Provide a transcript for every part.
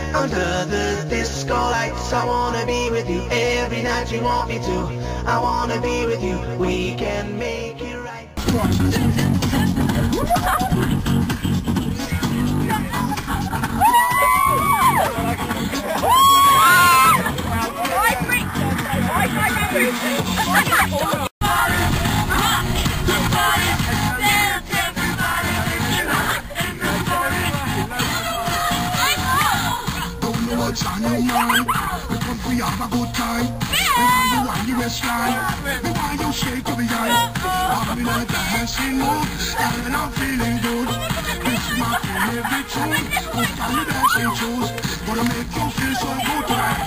under the disco lights. I wanna be with you every night you want me to. I wanna be with you, we can make it right. What's on your mind? Because we have a good time. We want you on the waistline. We want you shake to the eye. I'm in a dancing mood, and I'm feeling good. This is my favorite tune. Put on your dancing shoes. Gonna make you feel so good tonight,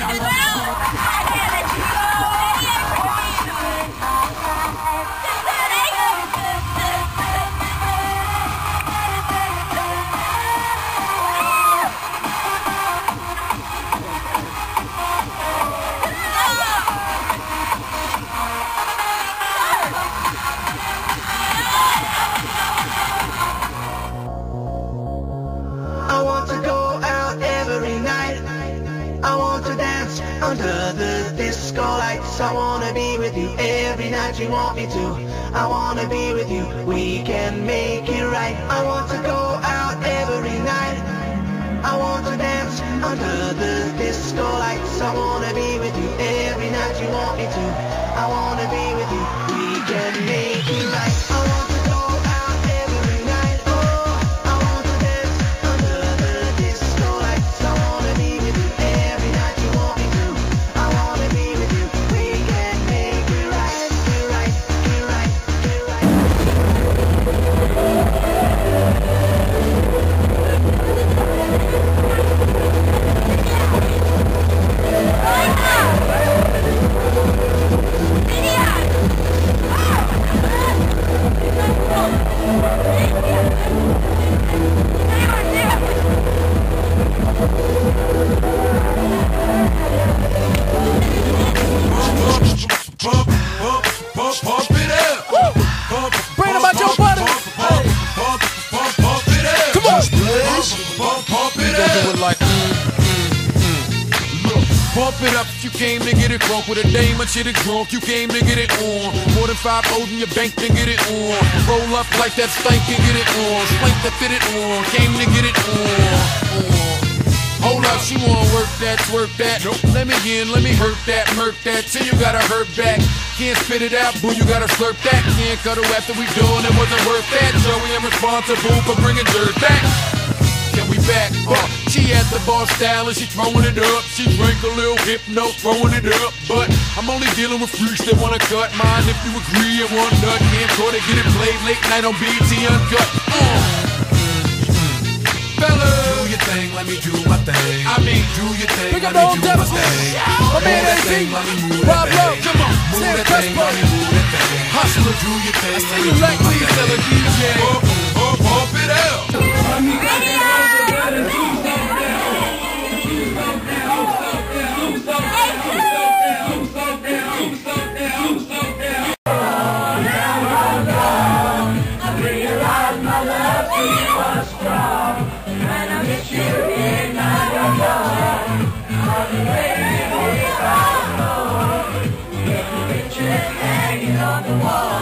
I want to go out every night. I want to dance under the disco lights. I wanna be with you every night you want me to. I wanna be with you, we can make it right. I want to go out every night. I want to dance under the disco lights. I wanna be with you every night you want me to. I wanna be with you, we can make it right. I want to go out every night. Oh, I want to dance under the disco lights. I wanna be with you every night you want me to. I wanna be with you, we can make it right. Get right, get right, get Pump it up. Bring about your butter. Come on. Pump it up. Do it like Look, pump it up if you came to get it drunk. With a dame and shit it drunk, you came to get it on. More than 5 O's in your bank to get it on. Roll up like that stank and get it on. Spank to fit it on, came to get it on. Hold up, she wanna work that, twerk that. Nope. Let me in, let me hurt that, murk that. Till you gotta hurt back. Can't spit it out, boo, you gotta slurp that. Can't cuddle after we done, it wasn't worth that. Joey, I'm responsible for bringing dirt back. Can we back? She at the bar style and she throwing it up. She drank a little hypno, throwing it up. But I'm only dealing with freaks that wanna cut mine. If you agree and want nut, can't go to get it played late night on BT Uncut. Fellas, do your thing, let me do my thing. I mean, do your thing, Pick up let the me old do my devil. thing. My Move man that AC. thing, let me move Rob that Lowe, thing. come on. Move Sam that thing, let me move that thing. Hustler, do your thing, I see let me you do like my me, thing. tell a DJ. Pump it up. hanging on the wall.